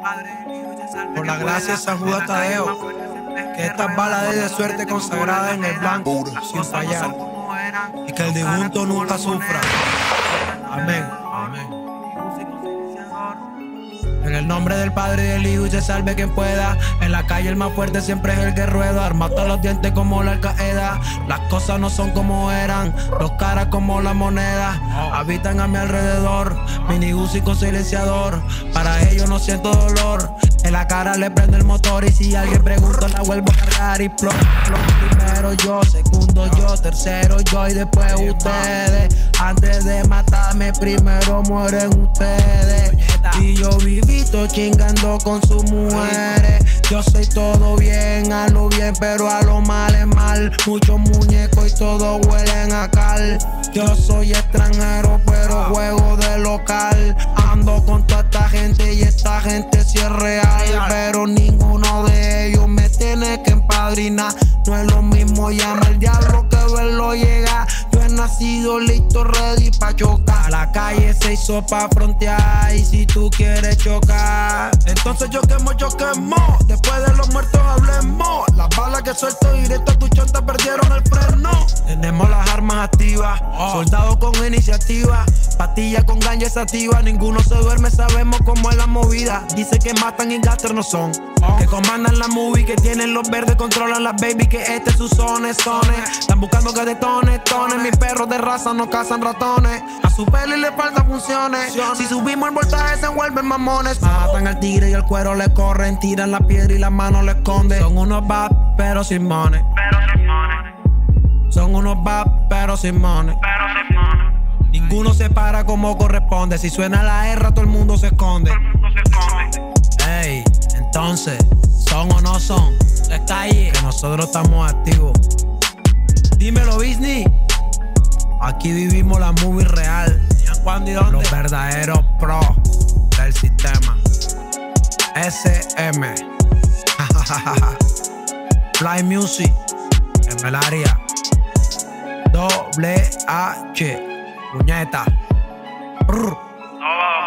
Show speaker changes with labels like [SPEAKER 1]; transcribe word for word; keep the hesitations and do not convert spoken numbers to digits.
[SPEAKER 1] Por la gracia de San Judas Tadeo, que estas balas de suerte consagrada en el blanco, sin fallar, y que el difunto nunca sufra. Amén. Amén. En el nombre del Padre y del Hijo, y se salve quien pueda. En la calle el más fuerte siempre es el que rueda, armado a los dientes como la Al-Qaeda. Las cosas no son como eran, los caras como la moneda. Habitan a mi alrededor, mini Uzi con silenciador. Para ellos no siento dolor, en la cara le prende el motor. Y si alguien pregunta la vuelvo a cargar y plom, plom. Primero yo, segundo yo, tercero yo y después ustedes. Antes de matarme primero mueren ustedes. Y yo vivito chingando con sus mujeres. Yo soy todo bien, a lo bien, pero a lo mal es mal. Muchos muñecos y todos huelen a cal. Yo soy extranjero, pero juego de local. Ando con toda esta gente y esta gente sí es real. Pero ninguno de ellos me tiene que empadrinar. No es lo mismo llamar al diablo que verlo llegar. Yo he nacido listo, ready pa' chocar. La calle se hizo pa' frontear, y si tú quieres chocar, entonces yo quemo, yo quemo. Después de los muertos hablemos. Las balas que suelto directo a tu chonta perdieron el freno. Tenemos las armas activas, soldados con iniciativa, pastillas con ganja sativa. Ninguno se duerme, sabemos cómo es la movida. Dice que matan y gastros no son, que comandan la movie, que tienen los verdes, controlan las baby, que este es su zone, zone. Están buscando que detone, tone. Mis perros de raza no cazan ratones. A su peli le faltan funciones. Si subimos el voltaje se vuelven mamones. Matan al tigre y el cuero le corren. Tiran la piedra y la mano le esconden. Son unos bad pero sin money. Son unos bad pero sin money. Ninguno se para como corresponde. Si suena la R todo el mundo se esconde. Ey, entonces, ¿son o no son? La calle, que nosotros estamos activos. Dímelo, Disney. Aquí vivimos la movie real. ¿Cuándo y dónde? Los verdaderos pros del sistema. S M Fly Music en el área. Doble H Puñeta. Brr.